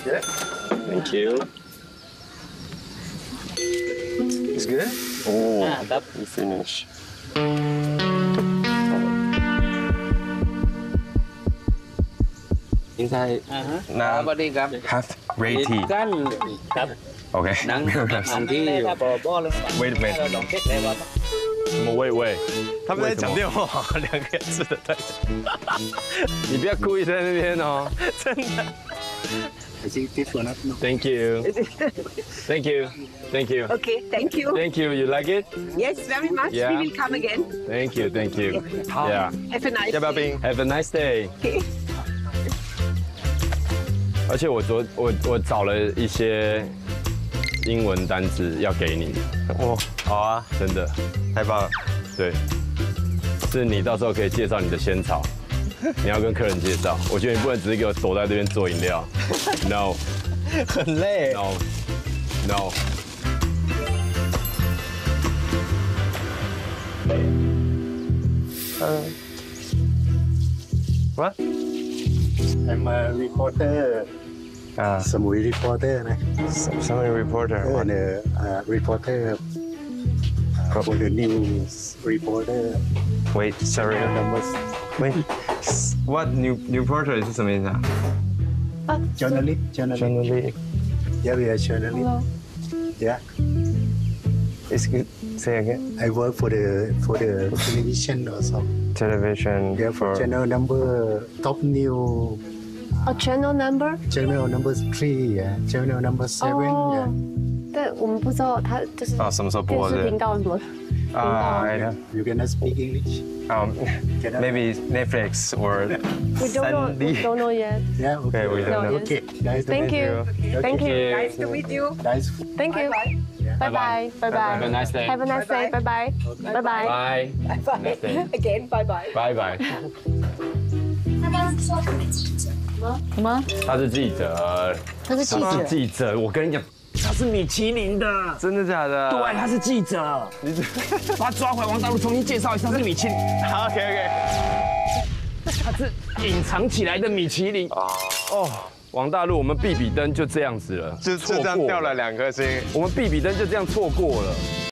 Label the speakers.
Speaker 1: Good. Thank you. It's good. Oh, you finish.
Speaker 2: กินไทยน้ำ
Speaker 3: สวัสดีครับ
Speaker 2: half ready
Speaker 3: กันครับ
Speaker 2: okay
Speaker 3: หนังที่บ่เลย
Speaker 2: wait
Speaker 3: ลองเช็คเลยว่า
Speaker 2: 什么喂喂
Speaker 4: 他们在讲电话，两个人吃的在讲。
Speaker 2: 你不要故意在那边哦
Speaker 4: 真的。
Speaker 1: I think this one.
Speaker 2: thank you thank you thank you
Speaker 5: Okay, thank you.
Speaker 2: thank you you like it
Speaker 5: Yes, very much.
Speaker 2: Yeah.
Speaker 5: We will come again.
Speaker 2: thank you thank you yeah
Speaker 5: Have a nice
Speaker 4: 要不要
Speaker 5: day.
Speaker 4: 冰？
Speaker 2: have a nice day
Speaker 5: Okay.
Speaker 2: 而且我找了一些英文单字要给你，
Speaker 4: 哦，好啊，
Speaker 2: 真的，
Speaker 4: 太棒了。
Speaker 2: 对，是你到时候可以介绍你的仙草，你要跟客人介绍。我觉得你不能只是给我躲在这边做饮料 ，no
Speaker 4: 很累。
Speaker 2: no no。
Speaker 4: What?
Speaker 1: I'm a reporter.
Speaker 4: 啊
Speaker 1: สมุย reporter นะ
Speaker 4: ，Summary reporter.
Speaker 1: เนี่ย reporter for the news reporter.
Speaker 4: Wait, sorry. Wait, what new reporter 是什么意思啊
Speaker 1: journalist
Speaker 4: ？Journalist.
Speaker 1: Yeah, we are journalist. Yeah,
Speaker 4: It's good. Say again.
Speaker 1: I work for the television or something.
Speaker 4: Television
Speaker 1: Yeah, for channel number top new
Speaker 6: Oh, channel number?
Speaker 1: channel number 3 yeah, channel number 7
Speaker 6: 哦
Speaker 1: yeah.
Speaker 6: 但我们不知道他就是
Speaker 4: 啊，什么时候播的
Speaker 6: 电视频？道什么？
Speaker 4: 啊
Speaker 1: You cannot speak English.
Speaker 4: maybe Netflix or
Speaker 6: We don't know. We don't know yet.
Speaker 1: Yeah, okay.
Speaker 4: Okay, we don't
Speaker 6: know.
Speaker 1: Okay, nice to
Speaker 6: Thank
Speaker 1: meet
Speaker 6: you. Thank you.
Speaker 5: Nice to meet you.
Speaker 1: Nice.
Speaker 6: Thank you. Bye bye. Bye
Speaker 2: Have a
Speaker 6: bye.
Speaker 2: nice day.
Speaker 6: Have a nice day. Bye bye. Bye bye.
Speaker 2: Bye.
Speaker 5: Bye bye. Again, bye bye.
Speaker 2: Bye bye。
Speaker 6: 什么？
Speaker 2: 他是记者，
Speaker 6: 他是记
Speaker 2: 他是
Speaker 6: 者。
Speaker 2: 记者。我跟你讲，他是米其林的。
Speaker 4: 真的假的？
Speaker 2: 对，他是记者。把他抓回来，王大陆重新介绍一下，他是米其林，
Speaker 4: 好，OK OK。
Speaker 2: 他是隐藏起来的米其林。哦，王大陆，我们必比登就这样子了，
Speaker 4: 就这样掉了2颗星。
Speaker 2: 我们必比登就这样错过了。